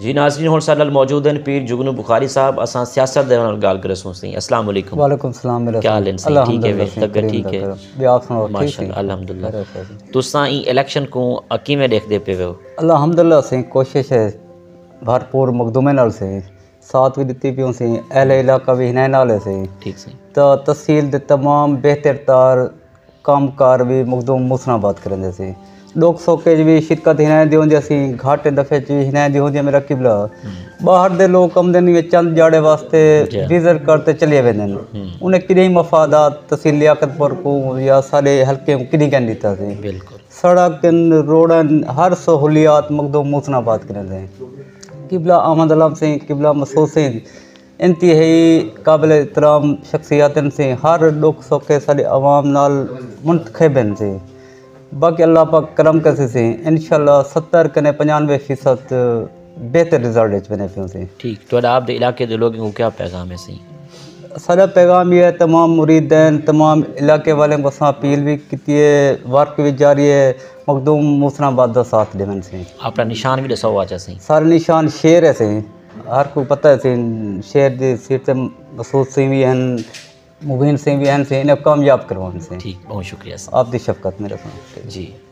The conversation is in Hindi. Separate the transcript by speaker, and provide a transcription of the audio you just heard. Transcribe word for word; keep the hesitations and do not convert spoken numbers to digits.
Speaker 1: जी नाज़रीन हुण साडे नाल मौजूद हैं पीर जुगनू बुखारी साहब। असां सियासत दे नाल गल करे सों सी। अस्सलाम वालेकुम।
Speaker 2: वालेकुम सलाम मेरा
Speaker 1: क्या हाल है सही? ठीक है वे तक ठीक है
Speaker 2: भी आप सुनाओ ठीक
Speaker 1: माशाअल्लाह
Speaker 2: सी
Speaker 1: अल्हम्दुलिल्लाह। तुसां ई इलेक्शन को किवें देखदे पे हो?
Speaker 2: अल्हम्दुलिल्लाह से कोशिश है भरपूर मकदूमे नाल से साथ भी दित्ती पियों से अहले इलाका भी हिना नाल से
Speaker 1: ठीक सही
Speaker 2: तो तहसील दे तमाम बेहतर तार कामकार भी मकदूम मुसनाबाद करंदे से लोक सोके भी शिरकत हिना दी होंदी असी घाटे दफे च भी हिना दी होंदी मेरा किबला बाहर दे लोग आमदनी में चंद जाड़े वास्ते विजिट करते चले वेंदे उन्हें किनी मफादात तहसील लियाकतपुर को या सारे हल्के को किनी कहन दिता से
Speaker 1: बिल्कुल
Speaker 2: सड़क रोडन हर सहूलियात मकदूम मुसनाबाद करंदे किबला अहमद अलाम से किबला मसूद से इंतहाई काबिल एहतराम शख्सियातन से हर दुख सोके सारे अवाम नाल मुंतखबन से बाकी अल्लाह पाक करम कैसे से इंशाल्लाह सत्तर कने पचानवे फीसद बेहतर रिजल्ट बने पे से
Speaker 1: ठीक तो आप दे इलाके दे लोगों को क्या पैगाम है सही?
Speaker 2: सारा पैगाम ये है तमाम मुरीदैन तमाम इलाके वाले को असां अपील भी की है वर्क भी जारी है मखदूम मुसनाबाद का साथ देवन से
Speaker 1: अपना निशान भी दसो आज सही
Speaker 2: सारे निशान शेर है से हर को पता है से शेर दी सीट से मसूद सिंह भी हैं मुबीन सिंह भी हैं से इन्हें कामयाब करवाने से।
Speaker 1: ठीक बहुत शुक्रिया
Speaker 2: आप दी शफकत मेरे साथ
Speaker 1: जी।